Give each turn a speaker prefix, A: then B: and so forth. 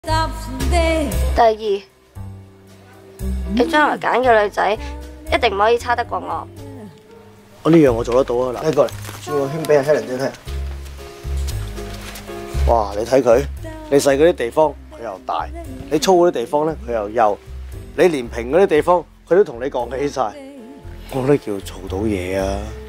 A: 第二，你將來揀嘅女仔一定唔可以差得過我。
B: 呢樣我做得到啊！嗱，過嚟轉個圈俾阿 Helen 姐睇。哇！你睇佢，你細嗰啲地方佢又大，你粗嗰啲地方咧佢又幼，你連平嗰啲地方佢都同你講起晒，我都叫做到嘢啊！